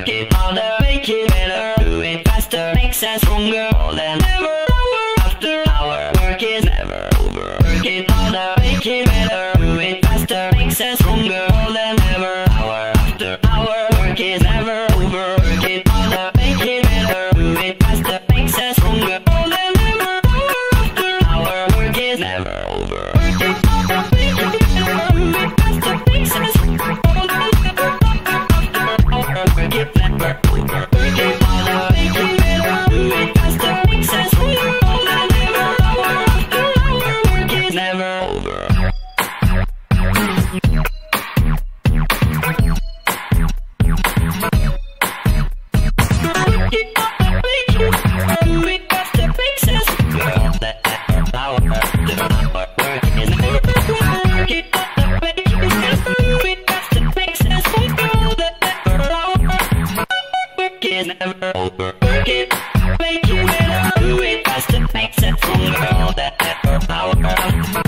Work it harder, make it better. Do it faster, makes us stronger. More than ever, hour after hour. Work is never over. Work it harder, make it better. Do it faster, makes us stronger. More than ever, hour after hour. Work is never over. Work it harder, make it better. Do it faster, makes us stronger. More than ever, hour after hour. Work is never over. Work it harder, make it better. Do it faster, makes us stronger. More than ever, hour after hour. Work it never over. Work it harder, make it better. Do it faster, makes us stronger. More than ever, hour after hour. Work is never over. Never over. Work it, make it better. Do it faster, makes it stronger. All that effort, power.